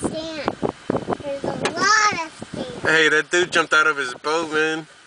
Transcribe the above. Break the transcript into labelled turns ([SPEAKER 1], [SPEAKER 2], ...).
[SPEAKER 1] sand. There's a lot of sand.
[SPEAKER 2] Hey, that dude jumped out of his boat, man.